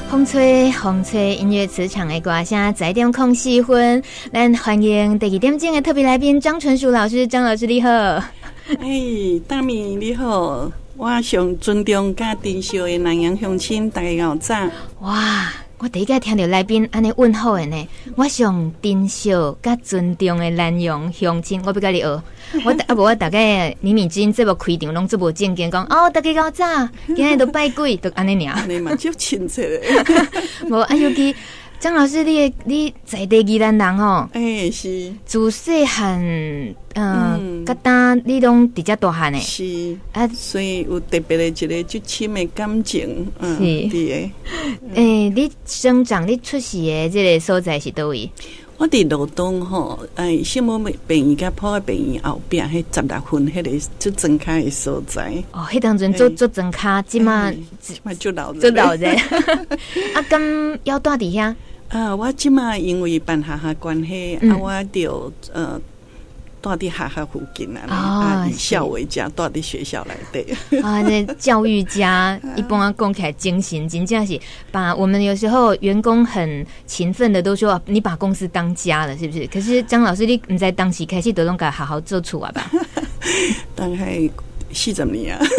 风吹音乐磁场的歌声10:04分，咱欢迎第2点钟的特别来宾张纯淑老师。张老师你好。 大明你好，我上尊重甲珍惜的南洋乡亲，大家好早。 哇，我第一个听到来宾安尼问候的呢，我上珍惜甲尊重的南洋乡亲，我要甲你学。我大概米米之音这部开场拢这部正经讲哦，大家好早，今日都拜鬼，都安尼尔。 安尼嘛，就亲切的。 无尤其张老师，你在地宜兰人吼， 是自细汉，甲当你拢直接大汉的， 是所以有特别的一个最深的感情， 是的。 你生长、你出世的这个所在是倒位？ 我伫罗东吼，圣母病院甲普爱病院后壁，迄16分迄个最庄脚的所在。 哦，迄当阵做庄脚，即马就老人， 啊，咁要住伫遐？ 我即马因为办学校关系，我就住伫学校附近以校为家，住伫学校内底。 这教育家一般讲起来精神真正是把我们有时候员工很勤奋的都说你把公司当家了，是不是？可是张老师你不知当时开始都拢甲好好做厝啊吧？ 大概40年啊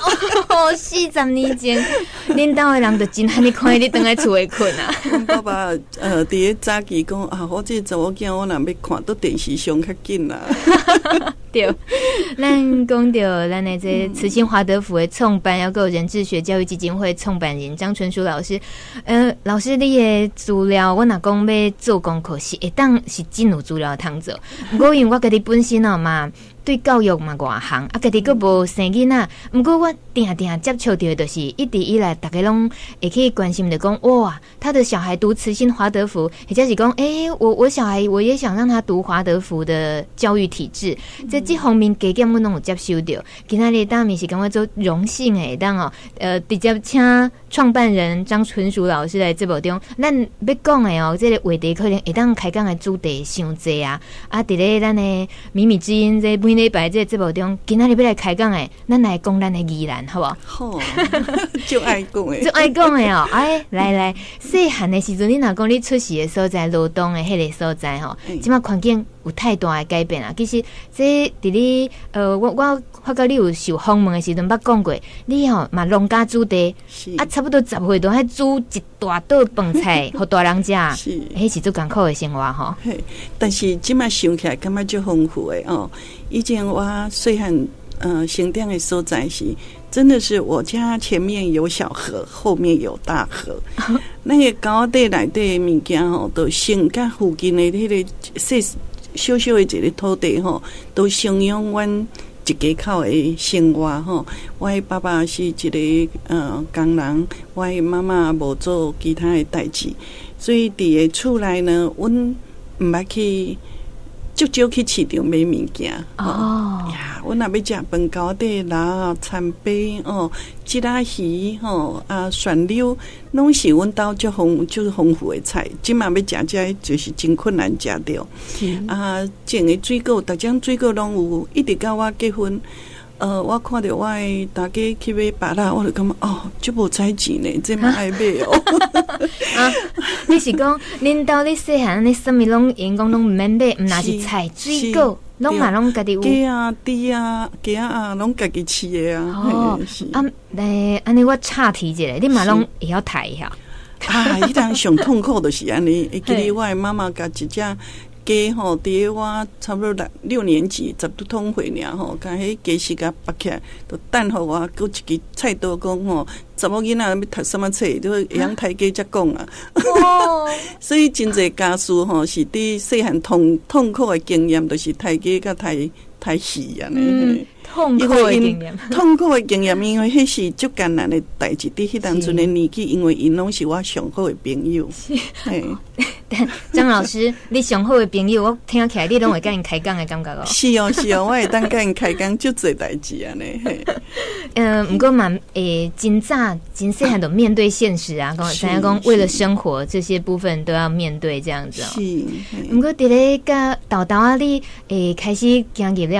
，40年前，恁兜的人就真罕你看你倒来厝里困啊。 爸爸伫咧早期讲我这查某囝我若要看到电视上较紧啦。 对，咱讲到咱的这慈心华德福的创办，还有人智学教育基金会创办人张纯淑老师。老师你的资料，我若讲要做功课是会当是真有资料通做。不过因为我家己本身嘛。对教育嘛外行家己佫无生囡仔，不过我定接触到的就是一直以来大家拢会去关心的讲哇，他的小孩读慈心华德福，或者是讲我小孩我也想让他读华德福的教育体制，在这方面加减我拢有接收到。今仔日当面是感觉做荣幸直接请创办人张纯淑老师来节目中，咱要讲的这个话题可能会当开讲的主题伤济啊！伫咧咱的米米之音这每礼拜这节目中，今仔日要来开讲的，咱来讲咱的宜兰，好不好？ 好，就爱讲的， 就爱讲的哦！来，细汉的时阵，你若讲你出世的所在，罗东的迄个所在吼，即马环境有太大的改变啦。其实这伫你我发觉你有受访问的时阵，捌讲过，你嘛农家子弟，差不多10岁都喺煮一大道饭菜，互大人食，迄是最艰苦的生活吼。 但是即马想起来，感觉就丰富的哦。以前我细汉成长的所在是，真的是我家前面有小河，后面有大河。那个高地内底的物件吼，都生甲附近的迄个小小的一个土地吼，都承养阮一家口的生活吼。我的爸爸是一个工人，我的妈妈无做其他的代志，所以伫个厝内呢，阮毋捌去。就少去市场买物件呀！我若要食饭糕底啦、餐杯鸡仔鱼蒜溜，拢是阮兜就是丰富的菜。即嘛要食这就是真困难食着。种的水果，逐种水果拢有，一直到我结婚。我看到我的大家去买芭乐，我就感觉这无采钱呢，这嘛爱买你是讲恁兜你细汉你什么拢因讲拢唔免买，唔那是菜水果，拢嘛拢家己有。鸡啊、猪啊、鸡啊，拢家己饲的啊。 安尼我岔题一下，你嘛拢会晓抬一下。 迄当上痛苦就是安尼，会记得我的妈妈甲一只。鸡吼，伫我差不多6年级10多通岁尔吼，甲迄鸡翅甲拔起来，都等互我，搁一支菜刀讲吼，查某囡仔要读什么册，都会晓抬鸡才讲啊。所以真侪家事吼，是伫细汉痛苦的经验，就是抬鸡甲抬鱼安尼。痛苦的经验，因为迄是足艰难的代志。伫迄当阵的年纪，因为因拢是我上好的朋友。 张老师，你上好的朋友，我听起来你拢会甲因开讲的感觉哦。 是哦，我会当甲因开讲，足侪代志安尼。 不过嘛，真细汉都面对现实啊，咱要讲为了生活这些部分都要面对这样子哦。是。不过伫咧甲豆豆啊，你开始行入了。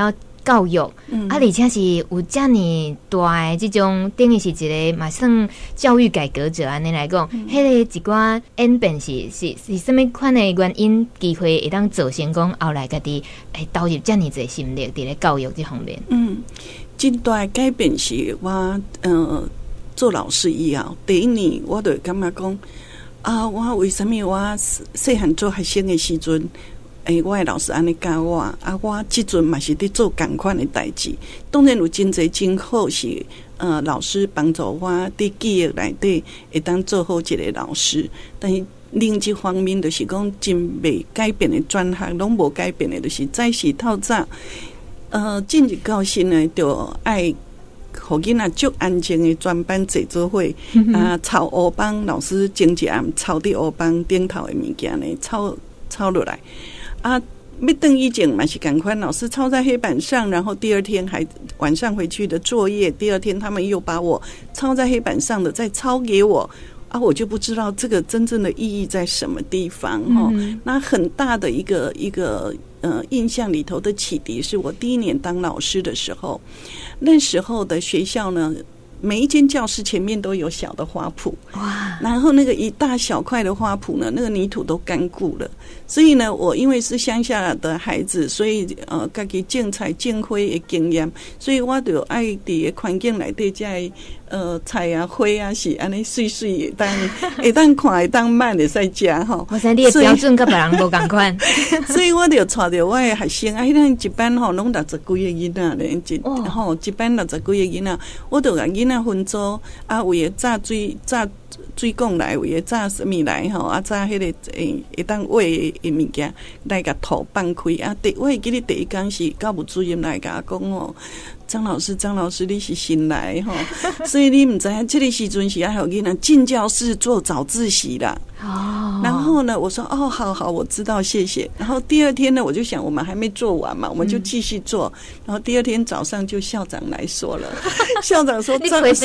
教育，而且是有这么大的这种，等于是一个嘛算教育改革者安尼来讲，迄个一寡演变是什么款的原因？机会会当造成讲后来家己投入这么多心力伫咧教育这方面。 真大的改变是我做老师以后，第一年我就感觉讲我为什么我细汉做学生的时阵，我的老师安尼教我，我即阵嘛是伫做同款的代志。当然有真侪真好是老师帮助我伫记忆内底会当做好一个老师，但是另一方面就是讲真未改变的专项拢无改变的，就是早时透早进入到新的就爱互囡仔足安静的专班坐做伙抄黑板，老师前一暗抄伫黑板顶头的物件呢，抄落来要等以前嘛是同款，老师抄在黑板上，然后第二天还晚上回去的作业，第二天他们又把我抄在黑板上的再抄给我我就不知道这个真正的意义在什么地方那很大的一个印象里头的启迪是我第一年当老师的时候，那时候的学校呢，每一间教室前面都有小的花圃，哇！然后那个一大小块的花圃呢，那个泥土都干固了，所以呢，我因为是乡下的孩子，所以自己种菜种花的经验，所以我就爱伫个环境内底在菜花是安尼水水会当看会当慢的在家吼。 我想你的标准跟别人无同款， 所以我就带着我的学生咱一班吼拢60几个囡仔咧，一班60几个囡仔，我就甲囡仔分组有的炸水管来，有的炸什么来吼炸迄个会当画的物件来甲土放开我记得第一天是教务主任来甲我讲张老师你是新来所以你不知道这个时阵是要有囡仔进教室做早自习啦然后呢我说好我知道谢谢。然后第二天呢我就想我们还没做完嘛，我们就继续做然后第二天早上就校长来说了校长说张老师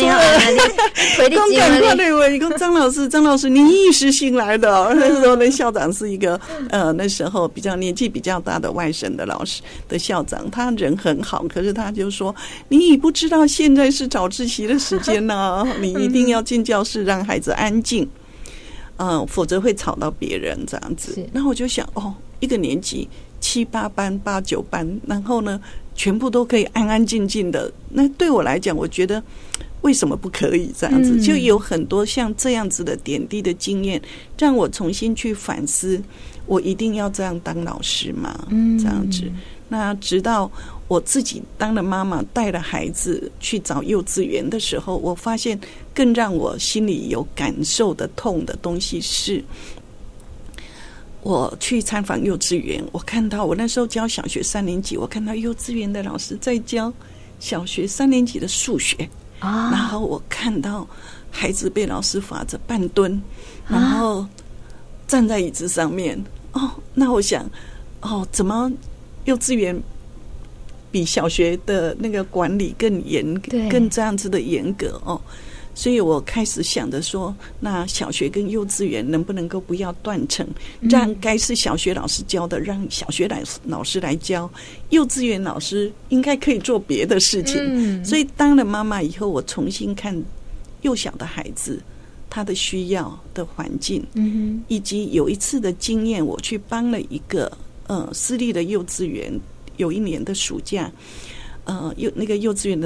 张老师你一时新来的那时候呢校长是一个那时候比较年纪比较大的外省的老师的校长，他人很好，可是他就说你不知道现在是早自习的时间呢你一定要进教室让孩子安静否则会吵到别人这样子。然后我就想一个年级7、8班8、9班，然后呢全部都可以安安静静的，那对我来讲我觉得为什么不可以这样子就有很多像这样子的点滴的经验让我重新去反思我一定要这样当老师吗这样子。那直到我自己当了妈妈带了孩子去找幼稚园的时候，我发现更让我心里有感受的痛的东西是我去参访幼稚园，我看到我那时候教小学3年级，我看到幼稚园的老师在教小学3年级的数学然后我看到孩子被老师罚着半蹲然后站在椅子上面那我想怎么幼稚园比小学的那个管理更严更这样子的严格所以我开始想着说那小学跟幼稚园能不能够不要断层让该是小学老师教的让小学老师来教，幼稚园老师应该可以做别的事情所以当了妈妈以后，我重新看幼小的孩子他的需要的环境以及有一次的经验，我去帮了一个私立的幼稚园，有一年的暑假那个幼稚园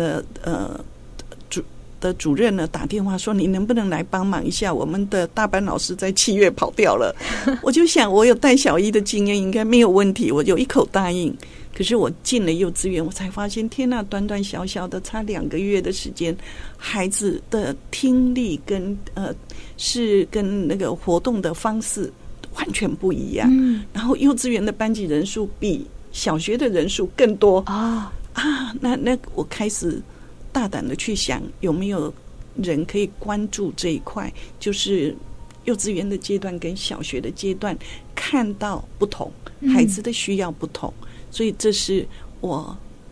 的主任呢打电话说你能不能来帮忙一下，我们的大班老师在7月跑掉了我就想我有带小一的经验应该没有问题，我有一口答应。可是我进了幼稚园我才发现天哪，短短小小的差2个月的时间，孩子的听力跟是跟那个活动的方式完全不一样然后幼稚园的班级人数比小学的人数更多那我开始大胆的去想有没有人可以关注这一块，就是幼稚园的阶段跟小学的阶段看到不同孩子的需要不同所以这是我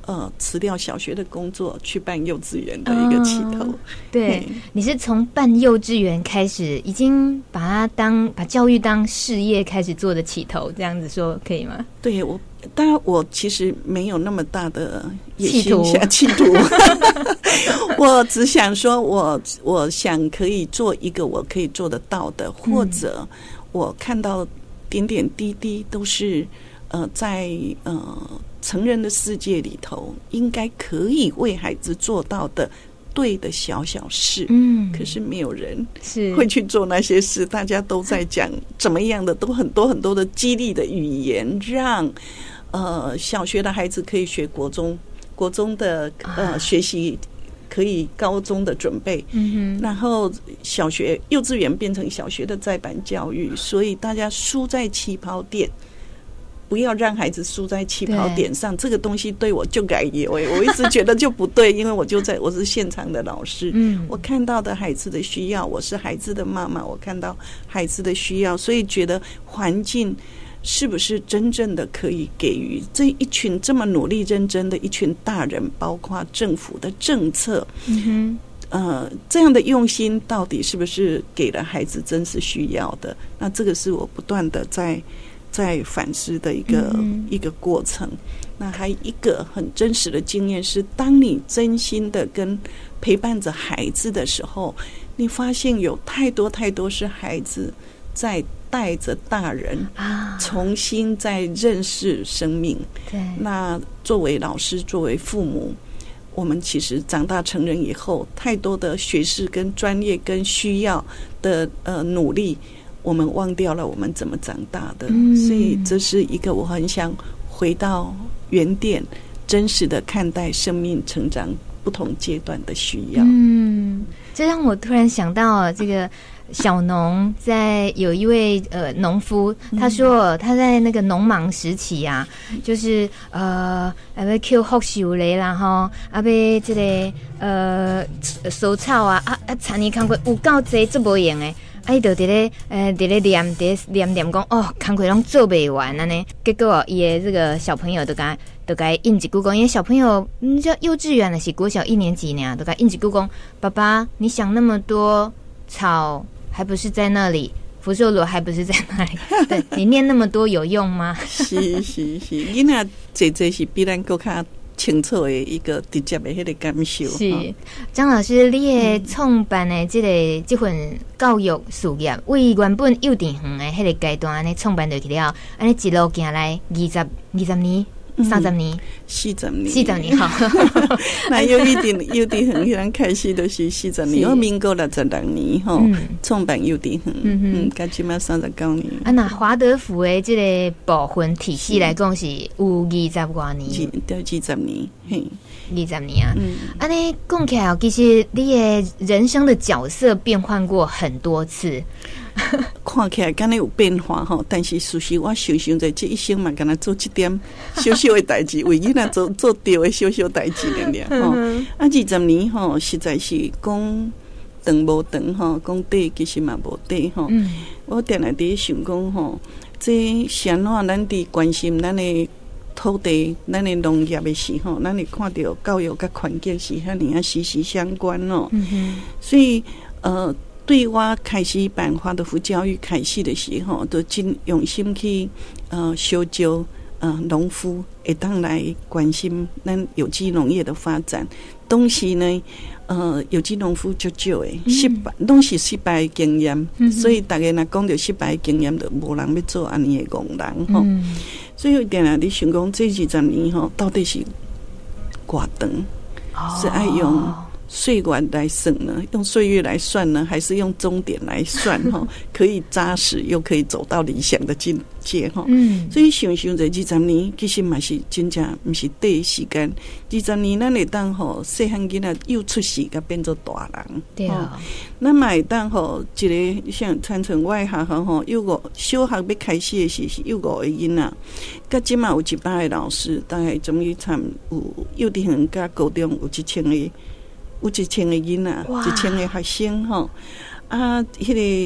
辞掉小学的工作去办幼稚园的一个起头。 对，你是从办幼稚园开始，已经把教育当事业开始做的起头，这样子说可以吗？ 对，当然我其实没有那么大的野心企图我只想说我想可以做一个我可以做得到的，或者我看到点点滴滴都是在成人的世界里头应该可以为孩子做到的对的小小事，可是没有人会去做那些事，大家都在讲怎么样的，都很多很多的激励的语言，让小学的孩子可以学国中的学习可以高中的准备，然后幼稚园变成小学的再版教育，所以大家输在起跑点，不要让孩子输在起跑点上，这个东西对我就改业我一直觉得就不对，因为我是现场的老师，我看到的孩子的需要，我是孩子的妈妈，我看到孩子的需要，所以觉得环境是不是真正的可以给予这一群这么努力认真的一群大人，包括政府的政策，这样的用心到底是不是给了孩子真实需要的？那这个是我不断的在反思的一个过程。那还一个很真实的经验是，当你真心的跟陪伴着孩子的时候，你发现有太多太多是孩子在带着大人重新在认识生命。对，那作为老师，作为父母，我们其实长大成人以后，太多的学识跟专业跟需要的努力，我们忘掉了我们怎么长大的。所以这是一个我很想回到原点，真实的看待生命成长不同阶段的需要。 这让我突然想到这个小农，在有一位农夫，他说他在那个农忙时期啊，就是要捡福寿螺啦吼，要这个收草啊田里工课有够多做无用的。伊就伫咧念讲哦，工课拢做袂完安尼。结果伊的这个小朋友就甲应一句讲，因为小朋友叫幼稚园的是国小1年级呢，就甲应一句讲，爸爸，你想那么多，草还不是在那里，福寿螺还不是在那里，对，你念那么多有用吗？ 是，囡仔这是比咱更加清楚的一个直接的迄个感受。 是，张老师，你的创办的这份教育事业，为原本幼稚园的迄个阶段安尼创办就去了，安尼一路行来20年。30年、40年，好。 那幼稚园迄开始都是40年，我民国66年吼创办幼稚园，到现在39年。 那华德福的这个部分体系来讲是有20多年， 对，20年，嘿 ，20年啊。安尼讲起来，其实你的人生的角色变换过很多次。 看起来敢若有变化吼，但是事实我想在这一生嘛，敢若做一点小小的代志，为囡仔做对的小小代志了吼。20年吼，实在是讲长无长吼，讲短其实嘛无短吼。我定来伫想讲吼，这像怎咱伫关心咱的土地、咱的农业的时候，咱会看到教育甲环境是遐尔息息相关哦。所以对我开始办华德福教育开始的时候，都真用心去修旧农夫会当来关心咱有机农业的发展。当时呢有机农夫就少的，拢是失败的经验，所以大家若讲到失败的经验，就无人要做安尼的工人吼。所以定来你想讲这20年吼，到底是偌长，是爱用岁月来算呢，用岁月来算呢，还是用终点来算哈？可以扎实又可以走到理想的境界哈。所以想在20年，其实嘛是真正不是短时间。20年咱会当吼细汉囡仔又出世，甲变做大人。 对啊， 咱嘛会当吼一个像传承我的学校吼，小学要开始的时是有5个囡仔，甲即嘛有100个老师，大概总共参有幼稚园甲高中有1000个。有1000个囡仔，1000个学生吼。迄个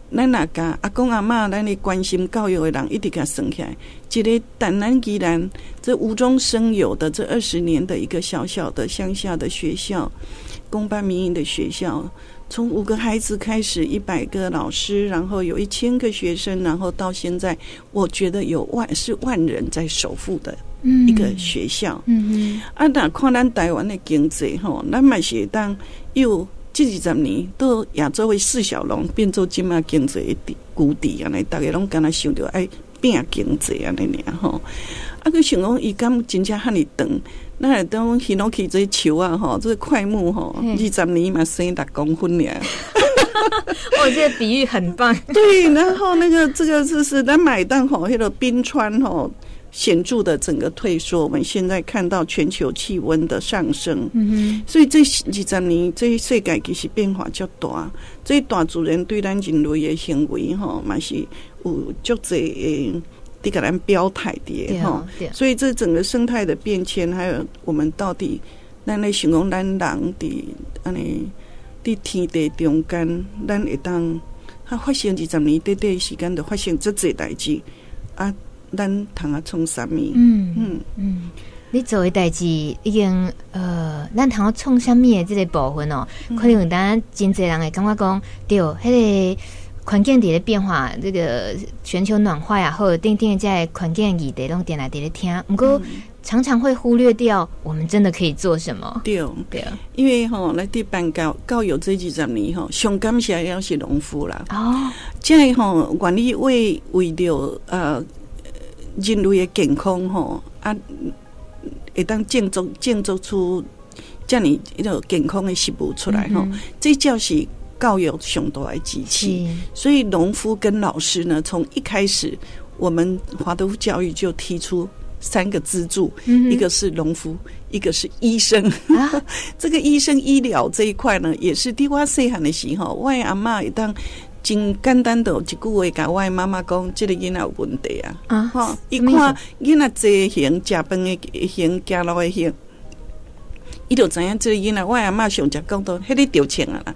咱若甲阿公阿嬷，咱咧关心教育的人，一直甲算起来，一个淡南宜兰这无中生有的这20年的一个小小的乡下的学校，公办民营的学校，从5个孩子开始，100个老师，然后有1000个学生，然后到现在，我觉得有万人在守护的一个学校。那看咱台湾的经济吼，咱嘛是当有。这20年到亚洲的4小龙变做今嘛经济的谷底安尼，大家拢敢若想着爱拼经济安尼尔吼。佮想讲伊敢真正遐尼长，咱当希望去这树啊吼，这快木吼，20年嘛生6公分尔。 哦，这个比喻很棒。 对，然后这个就是咱买当吼，迄个冰川吼。显著的整个退缩，我们现在看到全球气温的上升，所以这20年这世界其实变化较大，这大自然对咱人类的行为吼，嘛是有足济的给咱表态的吼，所以这整个生态的变迁，还有我们到底咱咧想讲咱人伫安尼伫天地中间，咱会当发生20年短短时间就发生这济代志啊。咱通啊创啥物？ 你做的代志已经咱通啊创啥物的这个部分哦，可能咱真侪人会感觉讲，对，迄个环境伫咧变化，这个全球暖化也好，等等这个环境议题拢点来伫咧听，不过常常会忽略掉我们真的可以做什么。 对，因为吼，来伫办教育这20年吼，上感谢要是农夫啦。哦，这吼愿意为着人类的健康吼啊，会当建造出这样一个健康的食物出来吼，这就是教育上大的机器。所以农夫跟老师呢，从一开始，我们华德福教育就提出3个支柱，一个是农夫，一个是医生。这个医生医疗这一块呢，也是伫我细汉的时候，我的阿嬷会当。真简单的一句话，甲我的妈妈讲，这个囡仔有问题啊！哈，伊看囡仔坐行食饭的行，走路的行，伊就知影这个囡仔。我阿嬷上只讲到，迄个丢钱啊啦。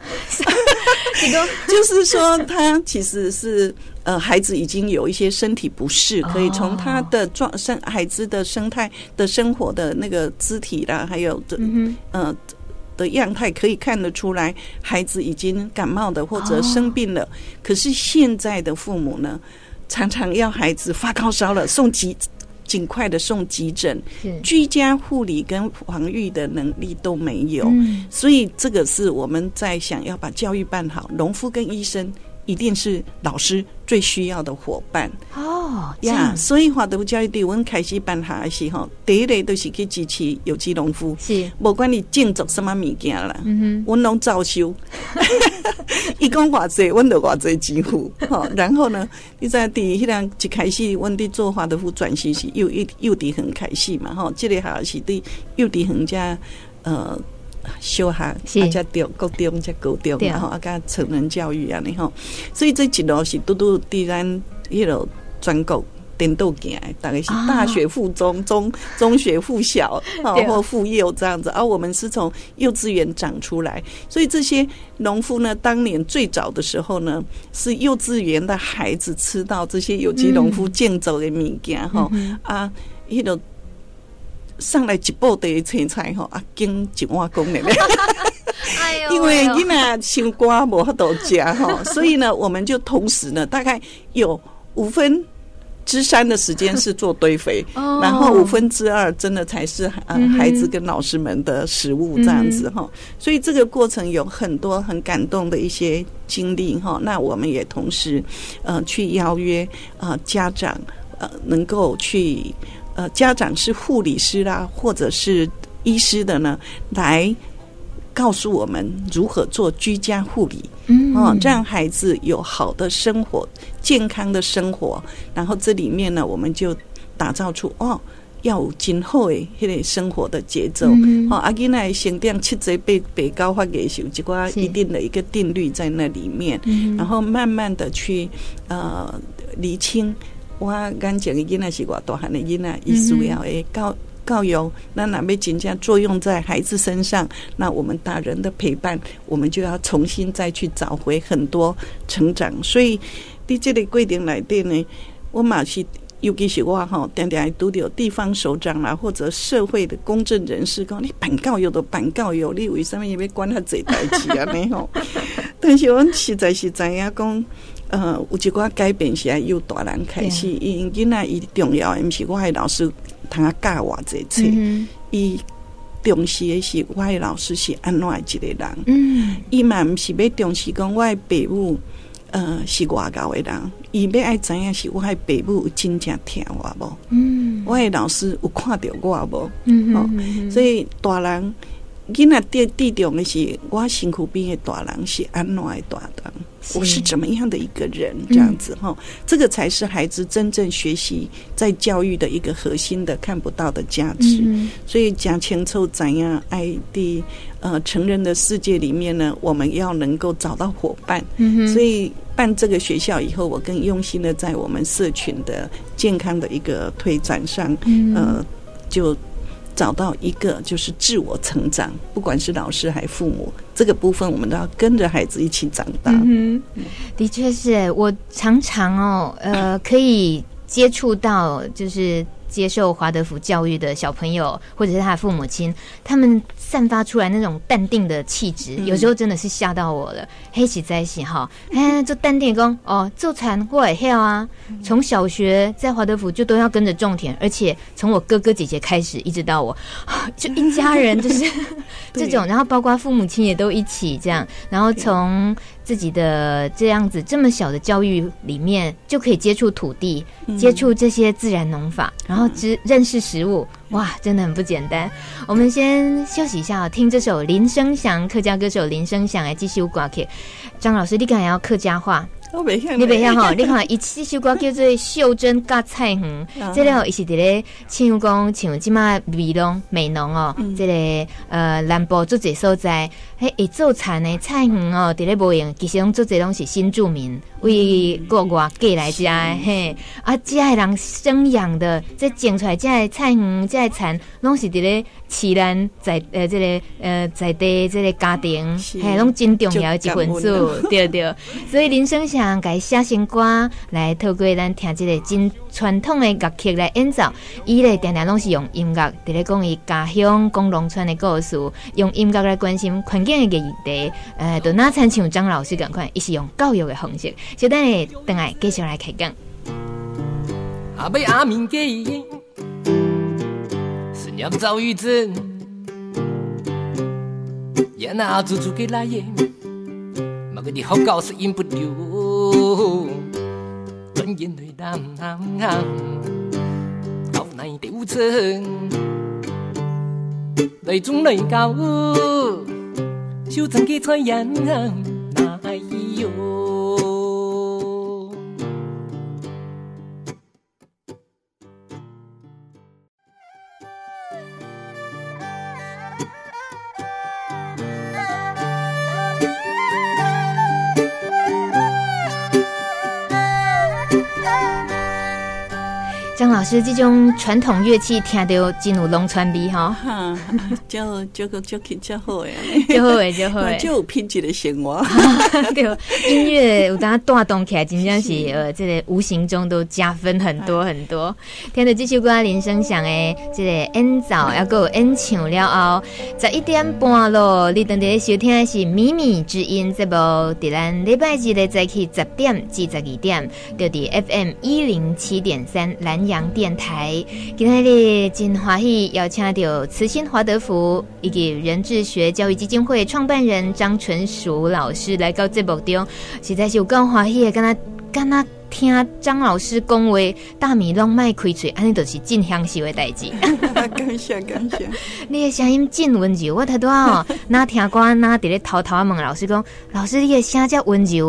就是说，他其实是孩子已经有一些身体不适，可以从他的孩子的生态的生活的那个肢体啦，还有的样态可以看得出来，孩子已经感冒的或者生病了。可是现在的父母呢，常常要孩子发高烧了，尽快的送急诊，居家护理跟防御的能力都没有。所以这个是我们在想要把教育办好，农夫跟医生一定是老师最需要的伙伴呀。所以华德福教育伫阮开始办下的时候，第一个都是去支持有机农夫，是不管你种植什么物件啦，阮拢照收。伊讲偌济，阮就偌济支付。然后呢，你知伫迄人一开始，阮伫做华德福转型是幼稚园开始嘛，这个还是伫幼稚园加小学啊，加国中加高中，然后啊，加成人教育啊，你吼，所以这一路是拄伫咱迄落全国颠倒行的，大概是大学附中、中学附小或附幼这样子，而我们是从幼稚园长出来，所以这些农夫呢，当年最早的时候呢，是幼稚园的孩子吃到这些有机农夫种植的物件吼啊，迄落。上来一部地青菜吼，啊，经一碗公的咧。因为囡仔伤寒无法度食吼，所以呢，我们就同时呢，大概有3/5的时间是做堆肥，然后2/2真的才是孩子跟老师们的食物这样子哈。所以这个过程有很多很感动的一些经历哈。那我们也同时去邀约家长能够去。家长是护理师啦，或者是医师的呢，来告诉我们如何做居家护理，让孩子有好的生活、健康的生活。然后这里面呢，我们就打造出要有真好的迄个生活的节奏。囡仔的成长7岁8高发艺术，一寡一定的一个定律在那里面，然后慢慢的去厘清。我眼前的囡仔是偌大汉的囡仔，伊需要的教育那若要真正作用在孩子身上，那我们大人的陪伴，我们就要重新再去找回很多成长。所以在这个过程内底呢，我嘛是尤其是我常常会拄到地方首长啦，或者社会的公正人士讲，你办教育就办教育，你为什么要管遐济代志啊？但是我实在是知影讲，有一寡改变是要由大人开始，因囡仔伊重要的不是我的老师通啊教我这册，伊重视的是我的老师是安怎的一个人，伊嘛不是要重视讲我的父母是外教的人，伊要爱知影是我的父母有真正听我无，我的老师有看到我无，所以大人囡仔注重的是我身躯边的大人是安怎的大人，我是怎么样的一个人，这样子这个才是孩子真正学习在教育的一个核心的看不到的价值。所以讲清楚怎样爱的成人的世界里面呢，我们要能够找到伙伴。所以办这个学校以后，我更用心的在我们社群的健康的一个推展上，就找到一个就是自我成长，不管是老师还父母，这个部分我们都要跟着孩子一起长大。 的确是我常常可以接触到就是接受华德福教育的小朋友或者是他的父母亲，他们散发出来那种淡定的气质，有时候真的是吓到我了。黑喜在一起哈，就淡定的说做田我也会啊。从小学在华德福就都要跟着种田，而且从我哥哥姐姐开始一直到我，就一家人就是这种，然后包括父母亲也都一起这样，然后从自己的这样子这么小的教育里面就可以接触土地，接触这些自然农法，然后认识食物，哇，真的很不简单。我们先休息一下，听这首林生祥，客家歌手林生祥来继续歌曲。张老师，你刚才要客家话？ 我袂晓， 你袂晓吼？你看，伊这首歌叫做《秀珍甲菜园》，这个伊是伫咧唱讲像即马美农这个南部做侪所在，会做田的菜园伫咧无用，其实拢做侪拢是新住民为国外寄来遮的遮的人生养的，这种出来遮的菜园、遮的田，拢是伫咧饲咱在这个在地这个家庭，拢真重要的一份子，对对。所以林生祥甲伊写成歌来透过咱听这个真传统的乐曲来演奏，伊咧常常拢是用音乐伫咧讲伊家乡讲农村的故事，用音乐来关心环境的议题，就哪参像张老师同款，伊是用教育的方式。小等下等来继续来开讲。 阿贝阿明给是念遭遇真，也那足足给来耶。个的好教是赢不丢，专业对答案，高难的无尘，内中内高，修成给传言哪有？ 张老师，这种传统乐器听到真有农村味哈， 就好诶， 就好诶，就好诶， 就有品质的生活。 对，音乐有当带动起来，真正是这个无形中都加分很多很多。听到这首歌林生祥诶，这个演奏，还有演唱了后，11点半咯，你当在收听的是《靡靡之音》节目，伫咱礼拜日的早起10点至12点，就伫 FM107.3蓝洋电台。今天的真欢喜邀请到慈心华德福以及人智学教育基金会创办人张纯淑老师来到节目中，实在是有够欢喜的，敢若听张老师讲话，大米拢卖开嘴，安尼就是真享受的代志。 感谢。 你的声音真温柔，我头拄哪听歌哪伫咧偷偷问老师讲，老师你的声遮温柔，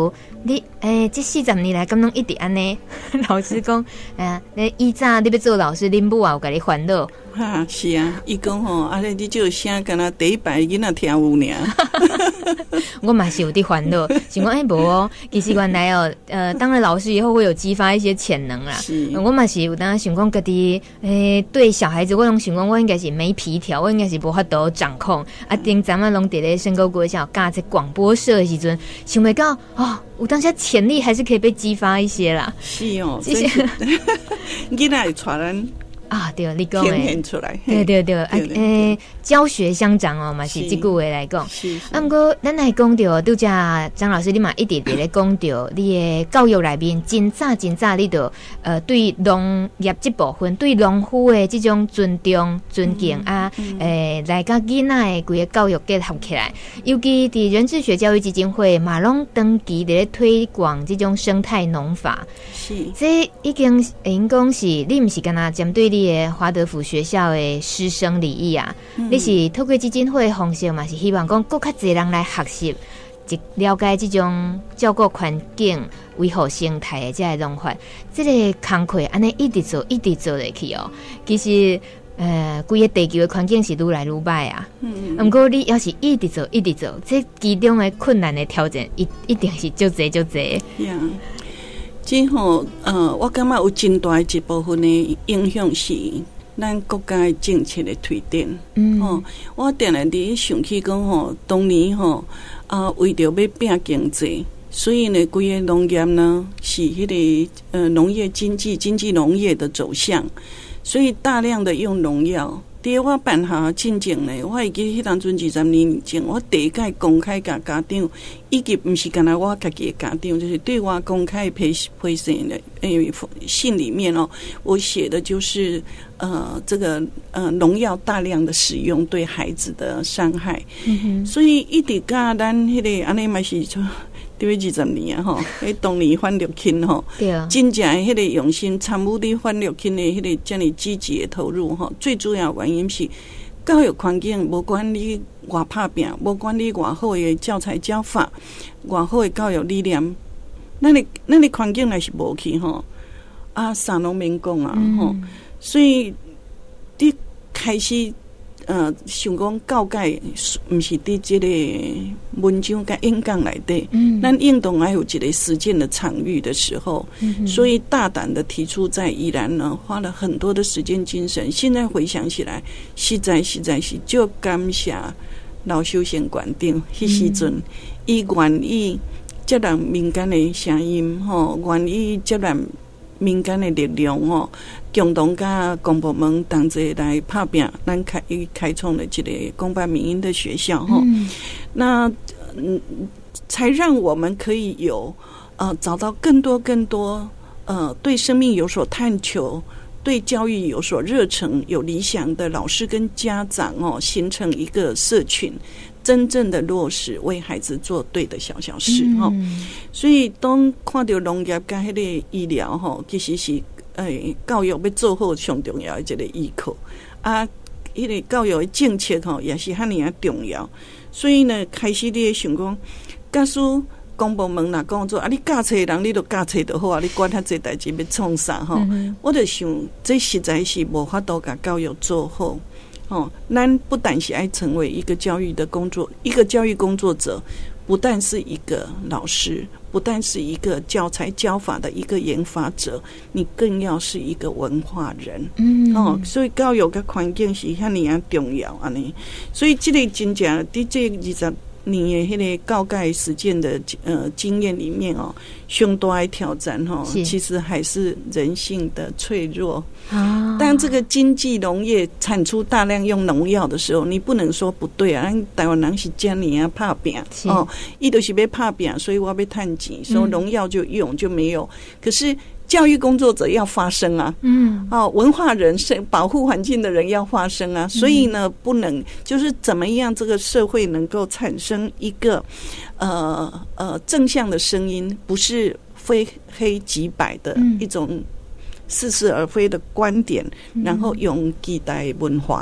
你这40年来，敢拢一直安尼？老师讲，你以前你要做老师，恁母也有甲你烦恼。 哈，是啊，伊讲吼，啊咧，你就声敢若第一排囡仔听有尔。 我嘛是有伫烦恼，想讲无哦，其实原来哦，当了老师以后会有激发一些潜能啦。我嘛是有当想讲家己，对小孩子，我拢想讲，我应该是没皮条，我应该是无法度掌控。啊，顶咱们拢伫咧升高国小教这广播社的时阵，想袂到哦，有当下潜力还是可以被激发一些啦。 是哦，这些囡仔会带咱。 啊，对，你讲显现出来， 对，教学相长哦，嘛是这句话来讲。啊，不过咱来讲到拄只张老师，你嘛一直伫咧讲到你的教育内面，真早你就对农业这部分，对农夫的这种尊重、尊敬啊，来甲囡仔的规个教育结合起来，尤其伫人智学教育基金会嘛，拢长期伫咧推广这种生态农法。 是， 这已经应讲是你毋是干那针对你的华德福学校的师生利益啊，你是透过基金会的方式嘛，是希望讲更较侪人来学习，了解这种照顾环境、维护生态的这个农法。这个工课安尼一直做下去哦。其实规个地球的环境是愈来愈歹啊。不过你要是一直做，这其中的困难的挑战一定是足侪。 即吼，我感觉有真大一部分的影响是咱国家的政策的推展。我定来伫想起讲吼，当年吼为着要拼经济，所以呢，规个农业呢是迄个农业经济农业的走向，所以大量的用农药。伫我办下进前呢，我会记迄当阵20年前，我第一届公开甲家长，以及不是干那我家己的家长，就是对外公开培训的信里面哦，我写的就是这个农药大量的使用对孩子的伤害。所以一直甲咱迄个安尼嘛是对20年啊吼，迄当年反六轻吼，真正迄个用心参与伫反六轻的迄个这么积极的投入吼，最主要原因是教育环境，无管你偌拍拼，无管你偌好的教材教法，偌好的教育理念，咱的环境若是无去吼，啥拢免讲啊吼，所以你开始。想讲教改，毋是伫这个文章甲演讲内底，咱应当还有一个实践的场域的时候，所以大胆的提出在宜兰呢，花了很多的时间精神。现在回想起来，实在是就感谢老修贤馆长，迄时阵伊愿意接纳民间的声音，愿意接纳民间的力量哦，共同甲公部门同齐来拍拼，咱开创了这个公办民营的学校哈。那才让我们可以有找到更多对生命有所探求，对教育有所热忱、有理想的老师跟家长哦，形成一个社群。真正的落实为孩子做对的小事所以当看到农业跟迄个医疗其实是教育要做好上重要的一个依靠啊，迄个教育的政策也是遐尔重要。所以呢，开始你会想讲，假使公部门若讲做你教册人，你就教册就好啊，你管遐济代志要创啥我就想，这实在是无法度甲教育做好。咱不但是爱成为一个教育工作者，不但是一个老师，不但是一个教材教法的一个研发者，你更要是一个文化人。所以教育的环境是遐尔重要安尼。所以这个真正伫这20年的迄个教改实践的经验里面上大的挑战其实还是人性的脆弱。当这个经济农业产出大量用农药的时候，你不能说不对啊，咱台湾人是这样拍拼他就是要拍拼，所以我要赚钱，所以农药就用就没有。可是教育工作者要发声啊，文化人保护环境的人要发声啊，所以呢，不能就是怎么样这个社会能够产生一个正向的声音，不是非黑即白的一种似是而非的观点，然后用现代文化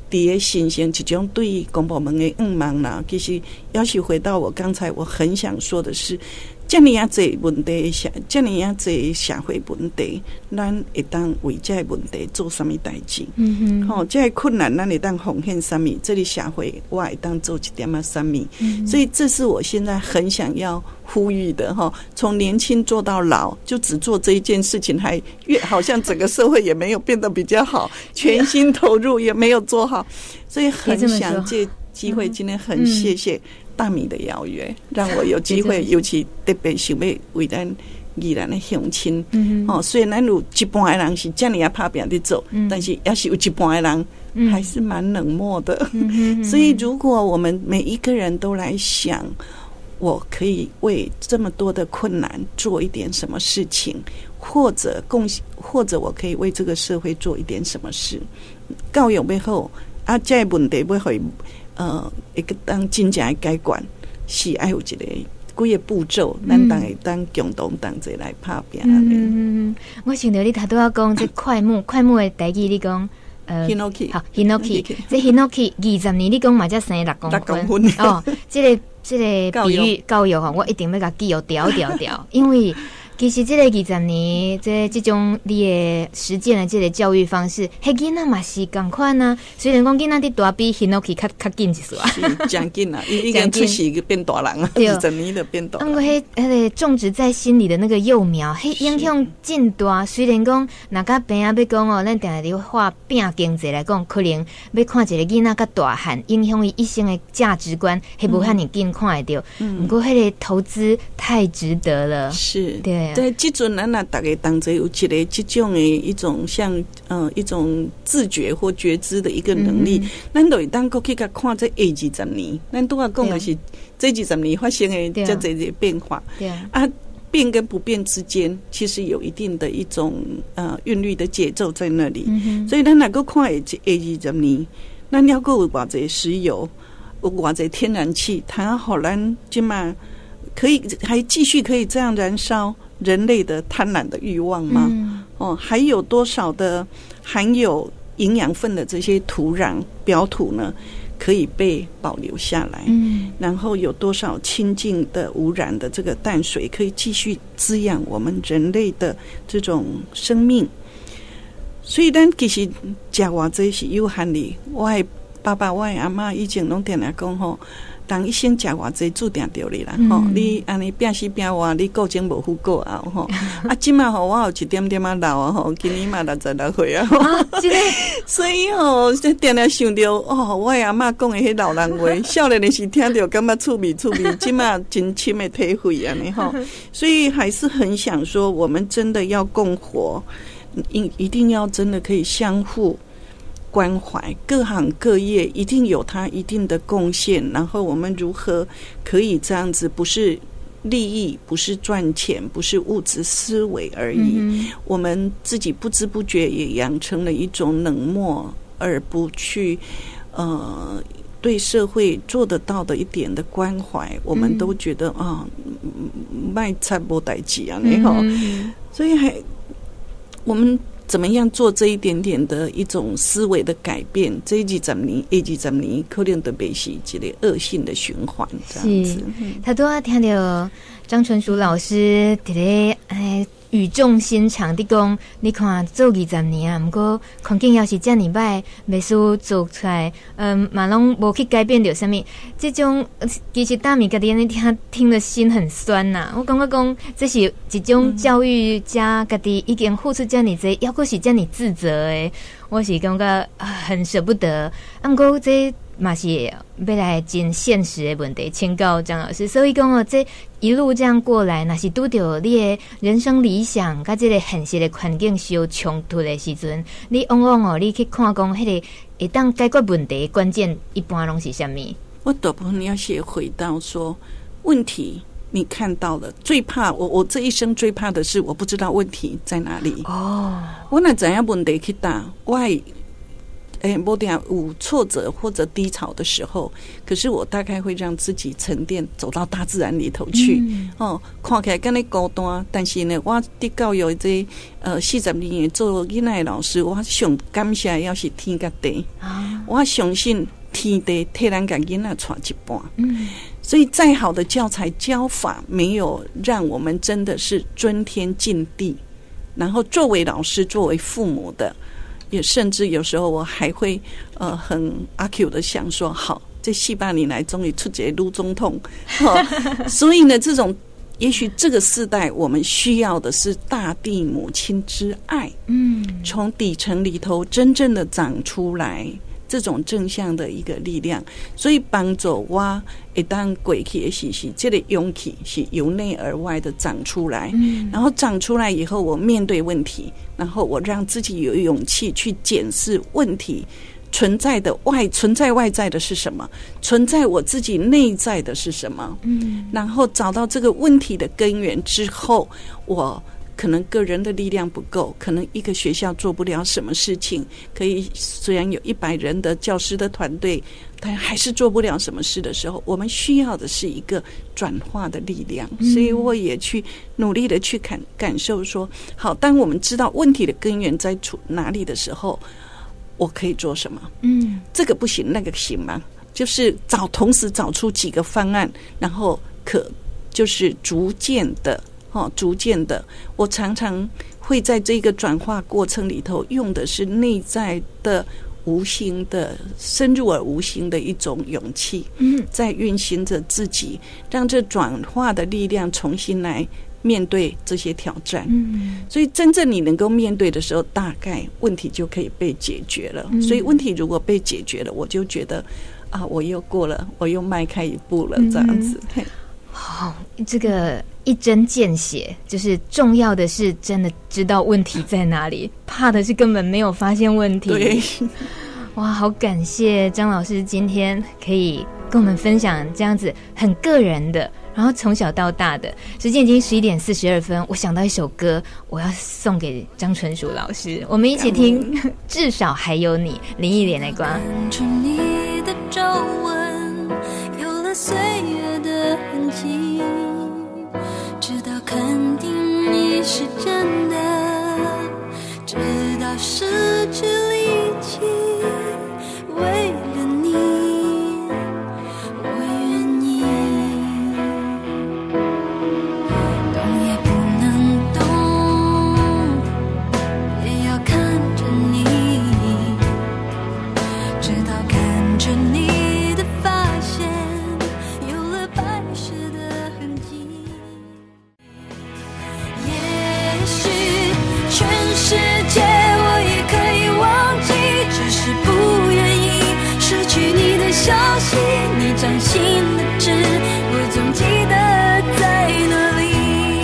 伫个形成一种对公部门的望啦。其实要是回到我刚才我很想说的是，这么样侪问题，这么样侪社会问题，咱会当为这问题做什么代志？这困难咱会当奉献什么？这里社会我会当做一点啊什么？所以这是我现在很想要呼吁的哈。从年轻做到老，就只做这一件事情，还越好像整个社会也没有变得比较好，全心投入也没有做好，所以很想借机会，今天很谢谢大米的邀约，让我有机会，尤其特别想要为咱宜兰的乡亲。虽然咱有一半的人是这样打拼在做，但是也是有一半的人还是蛮冷漠的。所以如果我们每一个人都来想，我可以为这么多的困难做一点什么事情，或者我可以为这个社会做一点什么事。教育要好啊，这个问题要互伊一个当真正的解决，是要有一个几个步骤，咱当会当共同同齐来拍拼。 我想到你头拄仔讲这快木的台语，你讲 hinoki 好 hinoki， 这 hinoki 20年你讲嘛才生6公分哦，这个比喻教育吼，我一定要甲记哦调，因为其实这个20年，这种你的实践的这个教育方式，迄囡仔嘛是同款啊。虽然讲囡仔伫大比 Hinoki 较紧一丝啊， 是真紧啊，已经出世变大人啊，20年的变大人。 过迄个种植在心里的那个幼苗，迄影响真大。虽然讲哪个病啊，要讲哦，咱定下伫画变经济来讲，可能要看一个囡仔较大汉，影响伊一生的价值观，迄无遐尼紧看得到。不过迄个投资太值得了， 是对。 在这阵咱大家当中有一个这种的一种像一种自觉或觉知的一个能力，咱就会当过去甲看这20年，咱拄仔讲的是这20年发生的这些变化，啊，变跟不变之间，其实有一定的一种韵律的节奏在那里，所以咱若个看20年，咱了个有偌济石油，有偌济天然气，它互咱即嘛可以还继续可以这样燃烧人类的贪婪的欲望吗？还有多少的含有营养分的这些土壤表土呢，可以被保留下来？然后有多少清净的无染的这个淡水可以继续滋养我们人类的这种生命？所以咱其实食偌济是有限的。我的爸爸我的阿嬷以前拢定来讲吼，人一生食偌济注定着你啦，你安尼拼死拼活，你顾前无负顾后吼。即马吼我有一点点老啊吼，今年嘛66岁啊。所以吼，定定想着我阿嬷讲的迄老人话，少年的时听着感觉趣味，即马真深的体会安尼吼。所以还是很想说，我们真的要共活，一定要真的可以相互关怀，各行各业一定有它一定的贡献，然后我们如何可以这样子，不是利益，不是赚钱，不是物质思维而已，我们自己不知不觉也养成了一种冷漠，而不去对社会做得到的一点的关怀，我们都觉得卖菜无代志啊，所以我们怎么样做这一点点的一种思维的改变？这20年可能都被是一个恶性的循环，这样子。 他都要听到张纯淑老师伫咧语重心长地讲，你看做20年啊，不过环境要是这么歹，袂输做出来，嘛拢无去改变着什么。这种其实大米家己安尼听的心很酸呐。我感觉讲，这是一种教育家家己已经付出这么多，要过是这么自责的，我是感觉很舍不得。不过这嘛是要来真现实的问题，请教张老师。所以讲这一路这样过来，若是拄到你的人生理想甲这个现实的环境相冲突的时阵，你往往你去看讲，迄个会当解决问题的关键，一般拢是什么？ 我大部分要写回到说，问题你看到了，最怕我这一生最怕的是，我不知道问题在哪里。我哪知影问题去答，我不定有挫折或者低潮的时候，可是我大概会让自己沉淀，走到大自然里头去。看起来跟你孤单，但是呢，我伫教育这40年做囡仔的老师，我上感谢要是天甲地，我相信天地替咱甲囡仔带一半。所以再好的教材教法，没有让我们真的是尊天敬地。然后作为老师，作为父母的，也甚至有时候我还会很阿 Q 的想说，好，这48年来终于出一个女总统。所以呢，这种也许这个世代我们需要的是大地母亲之爱，从底层里头真正的长出来。这种正向的一个力量，所以帮助我一旦过去的是这个勇气是由内而外的长出来，然后长出来以后，我面对问题，然后我让自己有勇气去检视问题存在外在的是什么，存在我自己内在的是什么，然后找到这个问题的根源之后，我可能个人的力量不够，可能一个学校做不了什么事情，可以虽然有100人的教师的团队，但还是做不了什么事的时候，我们需要的是一个转化的力量。所以我也去努力的去感受说，好，当我们知道问题的根源在哪里的时候，我可以做什么？这个不行，那个行吗？就是同时找出几个方案，然后就是逐渐的，我常常会在这个转化过程里头用的是内在的无形的深入而无形的一种勇气，在运行着自己，让这转化的力量重新来面对这些挑战。所以真正你能够面对的时候，大概问题就可以被解决了。所以问题如果被解决了，我就觉得我又过了，我又迈开一步了，这样子。 好，这个一针见血，就是重要的是真的知道问题在哪里，怕的是根本没有发现问题。 对， 哇，好感谢张老师今天可以跟我们分享这样子很个人的，然后从小到大的。时间已经11点42分，我想到一首歌，我要送给张纯淑老师，我们一起听《至少还有你》，林忆莲的歌。 看出你的皱纹有了岁月的痕迹，直到肯定你是真的，直到失去力气，为了你我愿意，动也不能动，也要看着你，直到看着你的发线有了白雪的痕迹。也许全世界我也可以忘记，只是不愿意失去你的消息，你掌心的痣我总记得在哪里。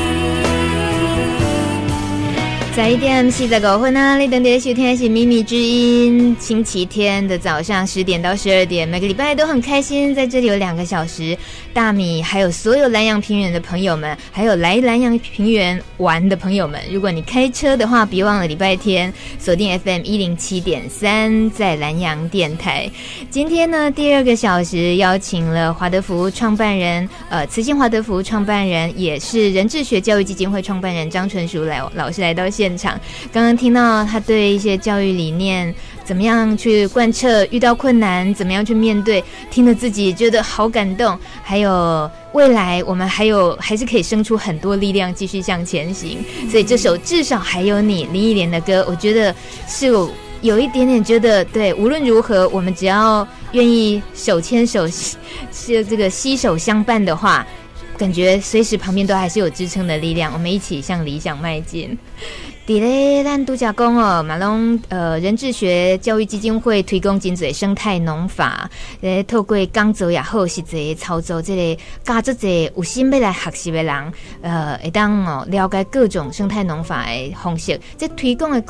在1点45分啊，你等等收听的是秘密之音，星期天的早上10点到12点，每个礼拜都很开心，在这里有2个小时，大米还有所有南洋平原的朋友们，还有来南洋平原玩的朋友们，如果你开车的话，别忘了礼拜天锁定 FM 107.3，在南洋电台。今天呢，第2个小时邀请了华德福创办人，慈心华德福创办人，也是人智学教育基金会创办人张纯淑老师来到现场。刚刚听到他对一些教育理念怎么样去贯彻，遇到困难怎么样去面对，听了自己觉得好感动。还有未来我们还是可以生出很多力量继续向前行。所以这首至少还有你，林忆莲的歌，我觉得是有一点点觉得，对，无论如何我们只要愿意手牵手，是这个携手相伴的话，感觉随时旁边都还是有支撑的力量，我们一起向理想迈进。伫咧咱拄则讲哦，嘛拢人智学教育基金会推广真侪生态农法，透过讲座也好，实际操作，这个教足侪有心要来学习的人，会当了解各种生态农法的方式。这推广的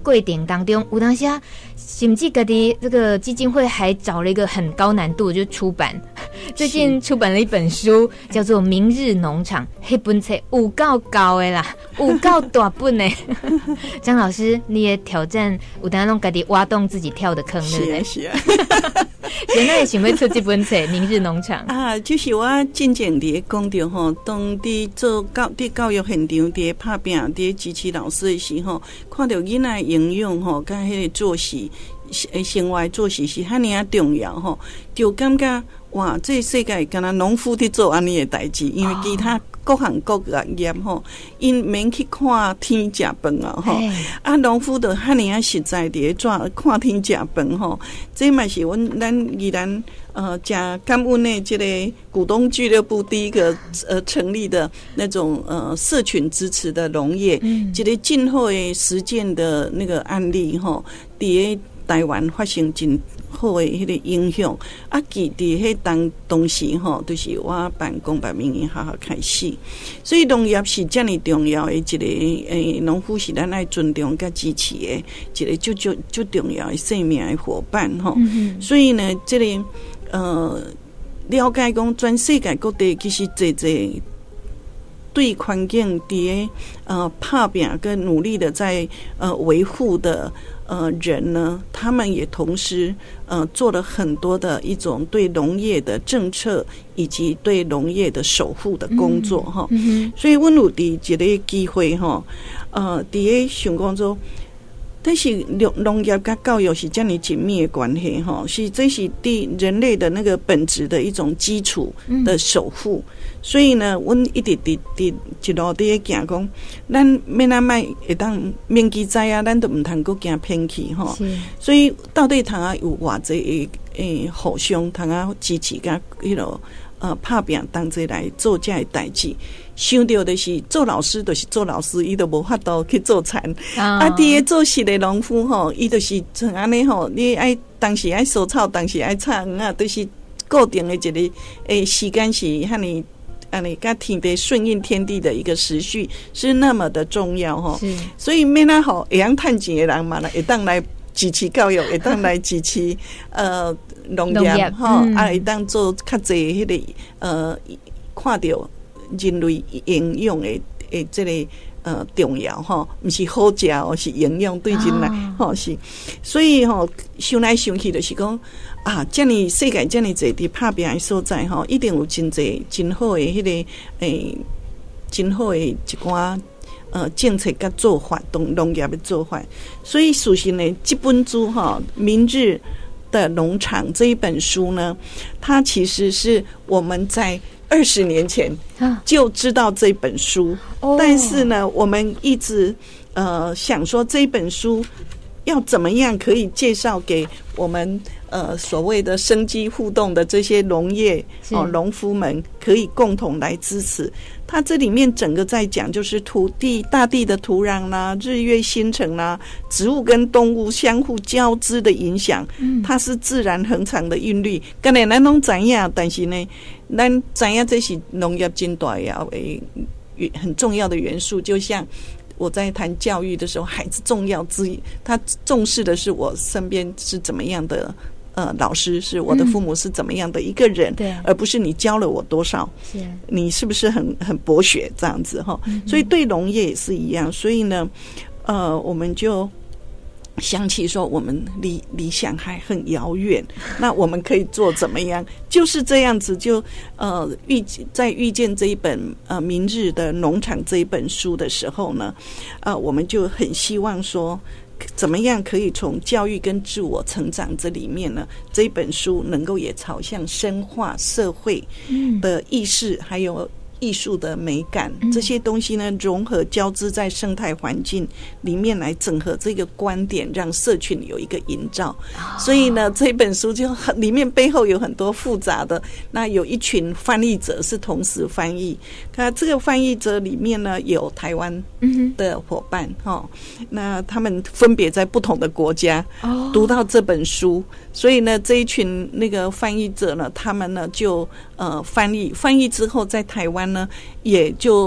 过程当中，有当时啊，甚至家己这个基金会还找了一个很高难度，就是出版。最近出版了一本书，叫做《明日农场》，那本册有够高的啦，有够大本的。张老师，你也挑战有当弄家己挖洞自己跳的坑，对不对？ 是啊。 现在也想要出这本册《明日农场》 啊，就是我真正伫讲到吼，当伫做教育现场伫拍拼伫支持老师的时候，看到囡仔营养吼，甲迄个作息生活作息是遐尼啊重要吼，就感觉哇，这世界敢若农夫伫做安尼的代志，因为其他各行各业吼，因免去看天食饭啊吼，啊农夫就遐尼啊实在伫怎看天食饭吼，这嘛是咱宜兰加感恩的这个股东俱乐部第一个成立的那种社群支持的农业，这个今后的实践的那个案例吼，伫台湾发生真好的迄个影响啊！伫迄当时吼，就是我办公办民营学校开始，所以农业是这么重要的一个农夫是咱爱尊重甲支持的一个就重要的生命的伙伴吼。所以呢，这个了解讲全世界各地其实侪对环境伫拍拼跟努力的在维护的人呢，他们也同时做了很多的一种对农业的政策以及对农业的守护的工作哈。所以阮有伫一个机会哈，伫个想讲说，但是农业跟教育是这样紧密的关系哈，这是对人类的那个本质的一种基础的守护。所以呢，阮一直伫一路伫行讲，咱免那卖会当免记知啊，咱都唔通够行偏去吼。所以到底通啊有偌济互相通啊支持甲迄落拍拼同齐来做这个代志。想到的是做老师，就是做老师，伊都无法度去做田。伫个做实的农夫吼，伊就是像安尼吼，你爱当时爱收草，当时爱插黄啊，都是固定的一个时间是遐尼。跟天地顺应天地的一个时序是那么的重要哈，所以免那好会当趁钱的人嘛，会当来支持教育，会当来支持农业哈，会当做较济迄个看到人类营养的这个重要哈，不是好食哦，是营养对人来哈是，所以哈想来想去就是讲。啊，这样世界这样侪伫拍拼的所在吼，一定有真侪真好的迄个真好的一寡政策甲做法，农业的做法。所以属实呢，这本书哈《明日的农场》这一本书呢，它其实是我们在20年前就知道这本书，但是呢，我们一直想说这本书要怎么样可以介绍给我们所谓的生机互动的这些农业农夫们可以共同来支持。它这里面整个在讲就是土地大地的土壤啦、日月星辰啦、植物跟动物相互交织的影响，它是自然恒常的韵律。当然咱拢知影，但是呢咱知影这是农业真大要很重要的元素。就像我在谈教育的时候，孩子重要之一，他重视的是我身边是怎么样的老师，是我的父母是怎么样的一个人，而不是你教了我多少，你是不是很博学这样子哈。所以对农业也是一样。所以呢，我们就想起说我们理想还很遥远，那我们可以做怎么样？就是这样子，就在遇见这一本明日的农场这一本书的时候呢，我们就很希望说怎么样可以从教育跟自我成长这里面呢，这一本书能够也朝向深化社会的意识，还有艺术的美感，这些东西呢融合交织在生态环境里面来整合这个观点，让社群有一个营造。所以呢这本书就里面背后有很多复杂的，那有一群翻译者是同时翻译，那这个翻译者里面呢有台湾的伙伴那他们分别在不同的国家读到这本书，所以呢这一群那个翻译者呢，他们呢就翻译之后在台湾呢也就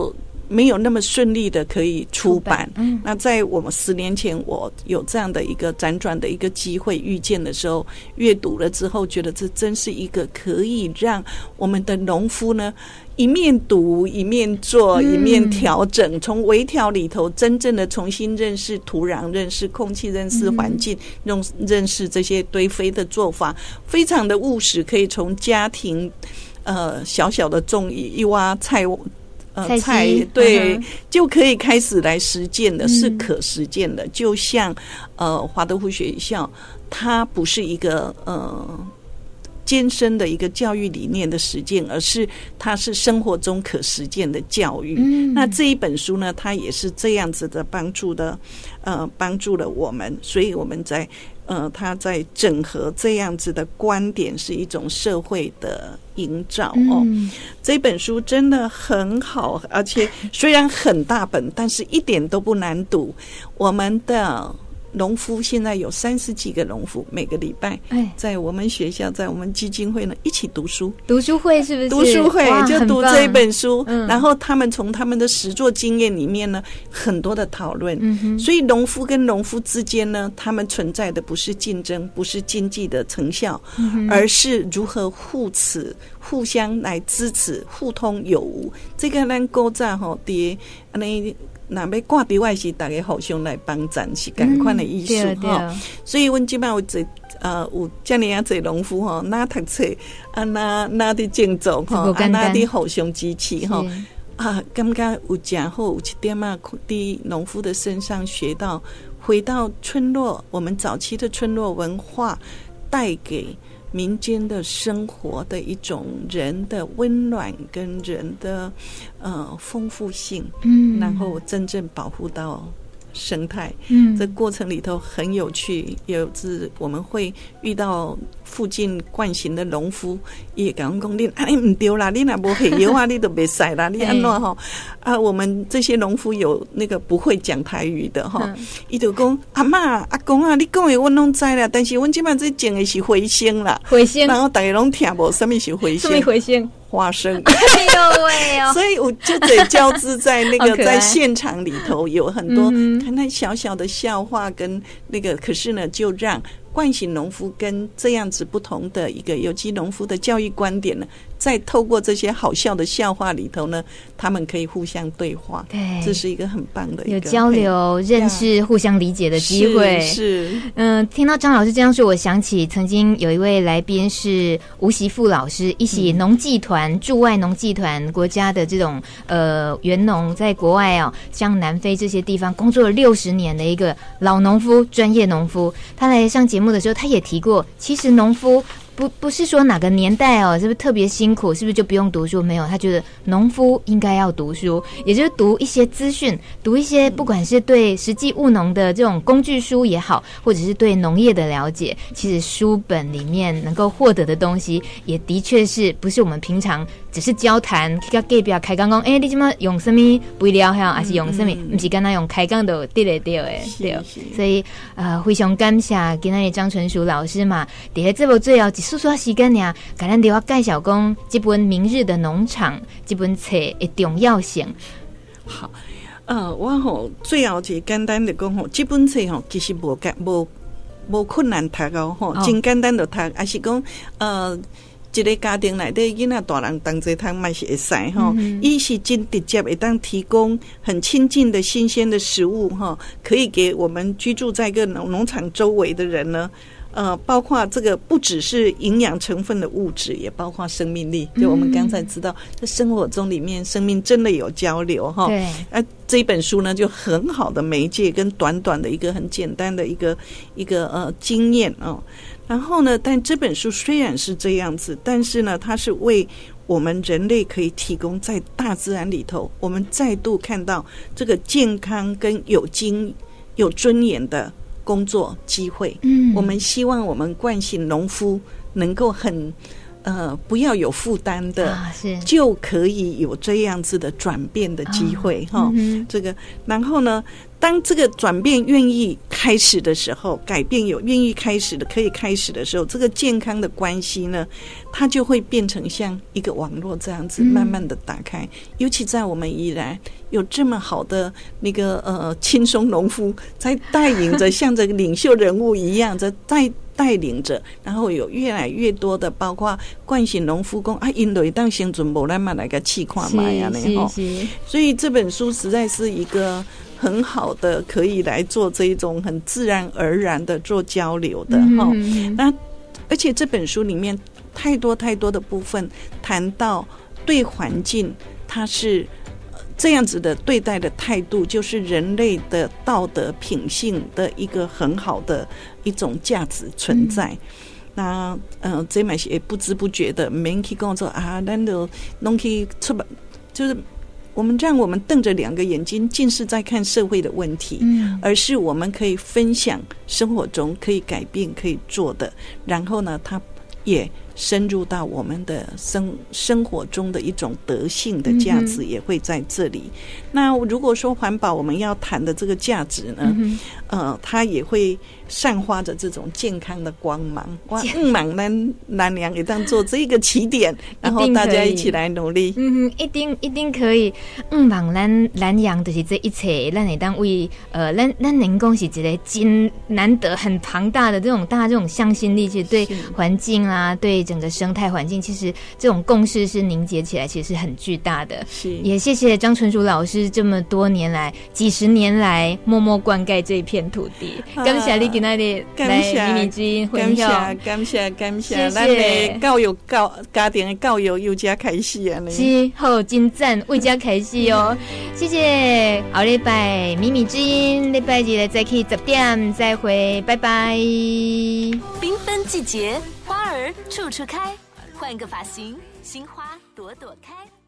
没有那么顺利的可以出版。那在我们10年前，我有这样的一个辗转的一个机会遇见的时候，阅读了之后，觉得这真是一个可以让我们的农夫呢一面读一面做一面调整，从微调里头真正的重新认识土壤、认识空气、认识环境，认识这些堆肥的做法，非常的务实，可以从家庭小小的种一挖菜对，就可以开始来实践的，是可实践的。就像华德福学校，它不是一个艰深的一个教育理念的实践，而是它是生活中可实践的教育。那这一本书呢，它也是这样子的帮助了我们，所以我们在它在整合这样子的观点，是一种社会的营造哦。这本书真的很好，而且虽然很大本，但是一点都不难读。我们的农夫现在有30几个农夫，每个礼拜在我们学校，在我们基金会呢一起读书会，是不是？ 读书会就读这一本书，然后他们从他们的实作经验里面呢，很多的讨论。所以农夫跟农夫之间呢，他们存在的不是竞争，不是经济的成效，而是如何互相来支持，互通有无。这个咱古早吼伫安尼。那要挂伫外是大家互相来帮衬，是同款的意思哈。所以阮即摆有遮尔啊侪农夫吼，哪读册啊，哪伫种种吼，啊哪伫互相支持吼啊，感觉有真好，有一点啊，伫农夫的身上学到，回到村落，我们早期的村落文化带给民间的生活的一种人的温暖跟人的丰富性，然后真正保护到生态。这过程里头很有趣，有时我们会遇到附近惯行的农夫，也跟我们讲你啊，你唔对啦，你若无会药啊，你都别使啦，你安怎吼啊？我们这些农夫有那个不会讲台语的哈，伊就讲阿嬷阿公啊，你讲的我拢知啦，但是阮即摆这种的是茴香啦，然后大家拢听无什么是茴香， 什么茴香？ 花生， 哎呦喂哦！ 所以我就得交织在那个在现场里头，有很多看看小小的笑话跟那个，可是呢，就让惯行农夫跟这样子不同的一个有机农夫的教育观点呢，再透过这些好笑的笑话里头呢，他们可以互相对话，对，这是一个很棒的一个有交流、认识、互相理解的机会。 是， 听到张老师这样说，我想起曾经有一位来宾是吴习富老师，一起农技团、驻外农技团国家的这种原农，在国外像南非这些地方工作了60年的一个老农夫、专业农夫，他来上节目的时候，他也提过，其实农夫不是说哪个年代是不是特别辛苦，是不是就不用读书？没有，他觉得农夫应该要读书，也就是读一些资讯，读一些不管是对实际务农的这种工具书也好，或者是对农业的了解，其实书本里面能够获得的东西，也的确是不是我们平常只是交谈，跟隔壁开讲讲，你今麦用什么肥料哈，还是用什么？不是刚才用开讲就对的，对。所以非常感谢今天的张纯淑老师嘛，在这部最后一说时间呀，给咱对我介绍讲这本《明日的农场》这本册的重要性。 好，我最后就简单的讲这本册其实无困难读真简单的读，还是讲一个家庭内底囡仔大人同齐读嘛是会使伊是真直接会当提供很亲近的新鲜的食物可以给我们居住在一个农场周围的人呢。包括这个不只是营养成分的物质，也包括生命力。就我们刚才知道，在生活中里面，生命真的有交流哈。对。这一本书呢，就很好的媒介跟短短的一个很简单的一个经验然后呢，但这本书虽然是这样子，但是呢，它是为我们人类可以提供在大自然里头，我们再度看到这个健康跟有尊严的工作机会。我们希望我们惯行农夫能够很不要有负担的， 是就可以有这样子的转变的机会哈。这个，然后呢，当这个转变愿意开始的时候，改变有愿意开始的可以开始的时候，这个健康的关系呢，它就会变成像一个网络这样子慢慢的打开。尤其在我们宜兰有这么好的那个轻松农夫在带领着，像这个领袖人物一样在带领着，然后有越来越多的包括惯性农夫讲啊，因为当生存无咱嘛来个试看卖啊呢吼，所以这本书实在是一个很好的可以来做这一种很自然而然的做交流的哈。那而且这本书里面太多的部分谈到对环境，它是这样子的对待的态度，就是人类的道德品性的一个很好的一种价值存在。那这嘛是也不知不觉的，免去讲说啊，咱就弄去出版，就是我们让我们瞪着两个眼睛，尽是在看社会的问题，而是我们可以分享生活中可以改变、可以做的，然后呢，它也深入到我们的生活中的一种德性的价值也会在这里。那如果说环保我们要谈的这个价值呢，它也会散发着这种健康的光芒。哇，忙咱娘也当做这个起点，然后大家一起来努力。 一定可以。忙咱阳就是这一切，咱会当为咱能讲是一个真难得、很庞大的这种大家这种向心力，其实对环境啊，对整个生态环境，其实这种共识是凝结起来，其实是很巨大的。 是， 也谢谢张纯淑老师这么多年来、几十年来默默灌溉这一片土地。感谢你今天的来秘密之音分享， 感谢，咱的教育家庭的教育由家开始啊！ 是好，真赞，为家开始哦。谢谢，好礼拜秘密之音，礼拜日再去10点再会，拜拜。 缤纷季节，花儿处处开，换个发型，心花朵朵开。